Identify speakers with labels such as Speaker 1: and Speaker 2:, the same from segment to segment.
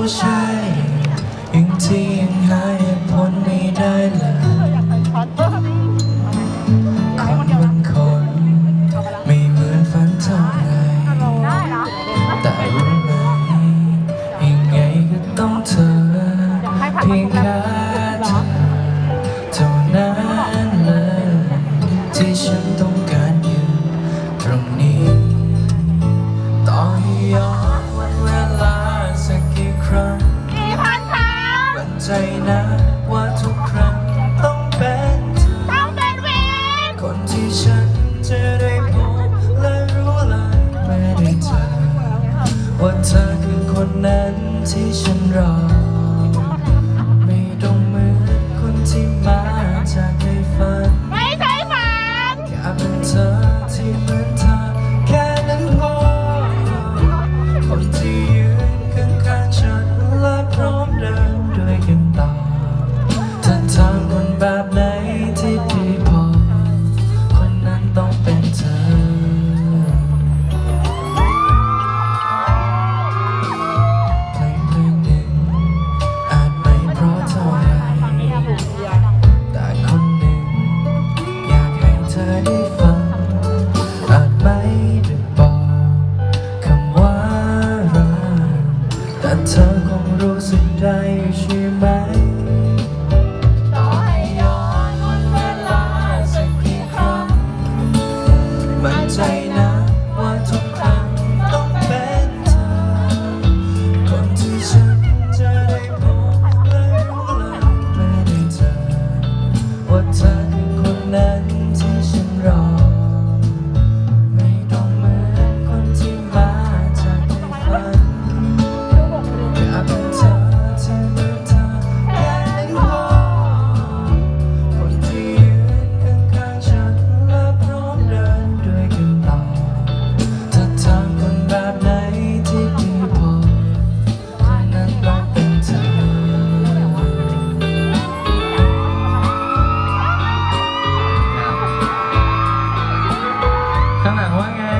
Speaker 1: ใช่ยังที่ยังหาเหตุผลไม่ได้เลยคนบางคนไม่เหมือนฝันเท่าไรแต่รู้ไหมยังไงก็ต้องเธอเพียงแค่เธอเท่านั้นเลยที่ฉันต้องการอยู่ตรงนี้ต่อให้ย้อนวันเวลาสักกี่ครั้งมั่นใจนะว่าทุกครั้งต้องเป็นเธอคนที่ฉันจะได้พบและรู้เลยไม่ได้เจอว่าเธอคือคนนั้นที่ฉันรอไม่ต้องเหมือนคนที่มาจากในฝันไม่ใช่ฝันแค่เป็นเธอที่เหมือนเธอแค่นั้นพอคนที่ยืนข้างๆฉันและพร้อมเดินด้วยกันต่อเธอทำคนแบบไหนที่ดีพอคนนั้นต้องเป็นเธอเพลงหนึ่งอาจไม่เพราะเท่าไรแต่คนหนึ่งอยากให้เธอได้ฟังอาจไม่ได้บอกคำว่ารักแต่เธอคงรู้สึกได้ใช่ไหมต่อให้ย้อนวันเวลาสักกี่ครั้งมั่นใจนะว่าทุกครั้งต้องเป็นเธอคนที่ฉันจะได้พบและรู้เลยไม่ได้เจอว่าเธอคือคนนั้นที่ฉันรอไม่ต้องเหมือนคนที่มาจากในฝันอยากเป็นเธอที่เหมือนเธอแค่นั้นพอคนที่ยืนข้างๆฉันและพร้อมเดินด้วยกันต่อเธอทำคนแบบไหนที่ดีพอคนนั้นต้องเป็นเธอข้างหลังว่าไง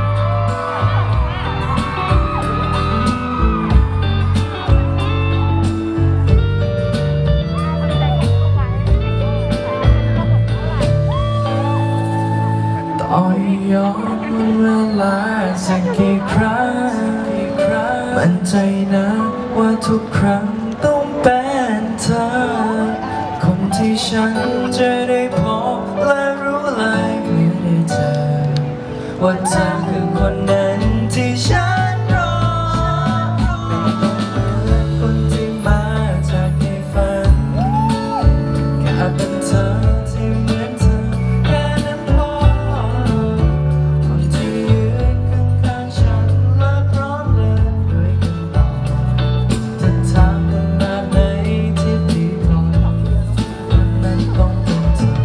Speaker 1: ต่อให้ย้อนวันเวลาสักกี่ครั้งมั่นใจนะว่าทุกครั้งต้องเป็นเธอคนที่ฉันจะได้พบและรู้เลยไม่ได้เจอว่าเธอคือคนนั้นที่ฉันรอไม่ต้องเหมือนคนที่มาจากในฝันแค่เป็นเธอที่เหมือนเธอแค่นั้นพอคนที่ยืนข้างๆฉันและพร้อมเดินด้วยกันต่อเธอทำคนแบบไหนที่ดีพอคนนั้นต้องเป็นเธอ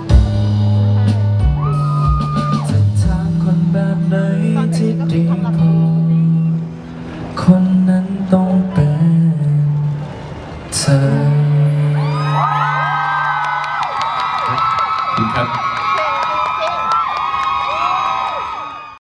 Speaker 1: จะทำคนแบบไหนที่ดีพอ